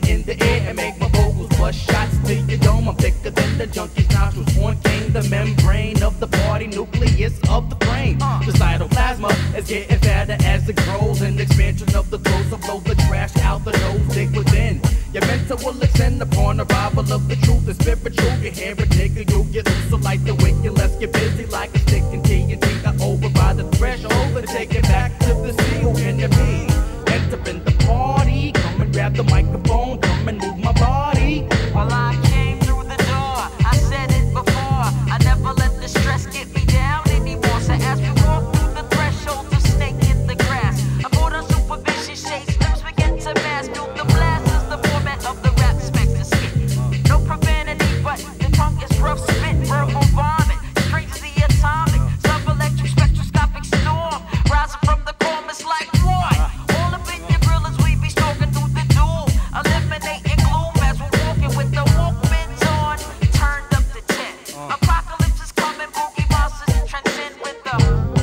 in the air and make my vocals bust shots to your dome. I'm thicker than the junkie's nostrils on cane. The membrane of the party, nucleus of the frame. The cytoplasma is getting fatter as it grows. An expansion of the throat, so blow the trash out the nose. Dig within. Your mental will extend upon arrival of the truth and spiritual. You hear it, nigga, you'll get loose. So like the wicked, let's get busy like a stick and TNT. Got over by the threshold and take it back to the seal and the B. Entering the party, come and grab the microphone, come and move my body. Well, I came through the door, I said it before, I never let the stress get me down anymore. So as we walk through the threshold, the snake in the grass, I put on supervision shades, lips begin to mask. Feel the blast is the format of the rap spectre skit. No profanity, but the tongue is rough spit, verbal vomit, straight to the atomic, sub-electric spectroscopic storm, rising from the chorus like what? All up in your grill as we be stalking through the duel, eliminating gloom as we're walking with the Walkmans on, turned up to 10. Apocalypse is coming, Boogiemonsters transcend with the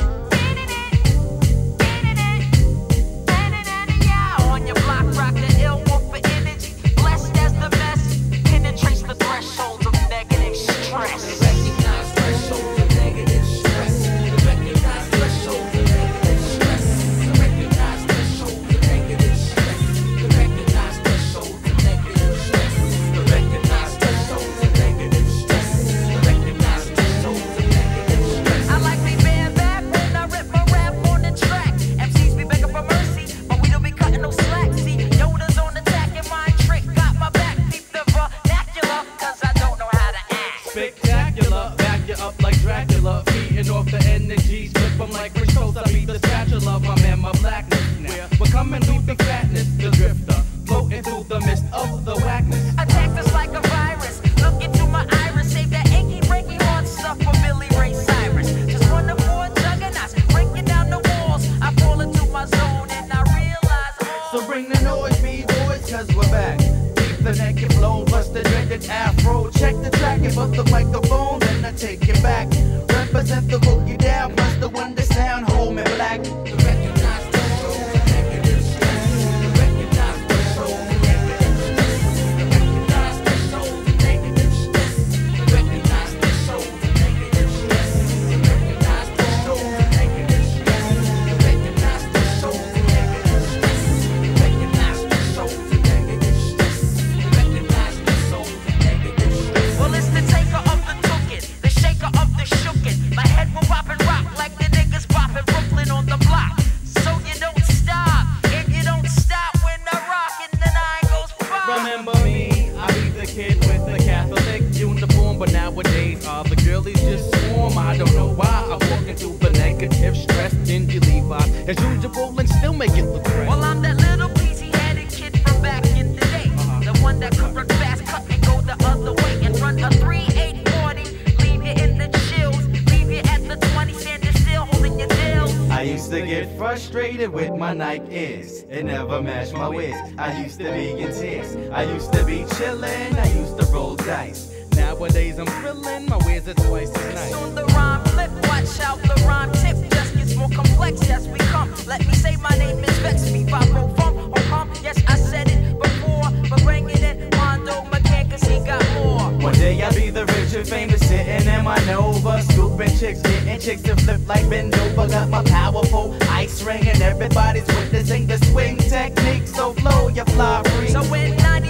on your block, rock the ill wolf for energy, blessed as the message penetrates the threshold of negative stress. Recognize thresholds of negative stress. Recognize thresholds of negative stress. Recognize thresholds of negative stress. Recognize thresholds of negative stress. Recognize thresholds of negative stress. Recognize thresholds of negative stress. I like me being back when I rip my rap on the track. MCs be begging for mercy, but we don't be cutting no slack. See, Yoda's on attack and Myntric got my back. Deep the vernacular, cause I don't know how to act. Spectacular, back you up like Dracula, feeding off the energies, flip 'em like crystals. I be the spatula, my man, my blackness. Now we're coming through the fatness, the drifter, floating through the mist of the whackness. Attack us like a virus. Look into my iris. Save that achy, breaky heart stuff for Billy Ray Cyrus. Just one of four juggernauts breaking down the walls. I fall into my zone and I realize all. So bring the noise, B-boys, cause we're back. Keep the naked flow, plus the dreaded afro. Check the track and put the microphone, then I take it back. Represent the boogie down, plus the one that sound home in black. Recognize thresholds of negative stress. Recognize thresholds of negative stress. Recognize thresholds of negative stress. Recognize thresholds of negative stress. Recognize thresholds of negative stress. Recognize thresholds of negative stress. Recognize thresholds of negative stress. Recognize thresholds of negative stress. Well, it's the taker of the tookin', the shaker of the shookin'. My head will pop and rock like the niggas poppin' Brooklyn on the block. So you don't stop, and you don't stop when I rock and the 9 goes pop. Remember me, I be the kid with the Catholic uniform, but nowadays all the girlies just swarm. I don't know why I'm walking through the negative stress, dingy Levi's as usual and still make it look fresh. Well, I'm that little peasy-headed kid from back in the day, the one that could run fast, cut and go the other way, and run a 3-8-40, leave you in the chills, leave you at the 20, standing still, holding your tails. I used to get frustrated with my Nike Airs. It never matched my whiz. I used to be in tears. I used to be chillin'. I used to roll dice. Nowadays I'm thrillin'. My whiz are twice as nice. On the rhyme flip, watch out the rhyme tip just gets more complex as we come. Let me say my name is Vex, me Vibro Funk, or Pump. Yes, I said it before, but bringing in Mondo, McCann, cause he got more. One day I'll be the rich and famous, sitting in my Nova, scooping chicks, getting chicks to flip like Bendova. Got my powerful ice ring and everybody's witnessing the swing technique. So flow, you fly free. So in 90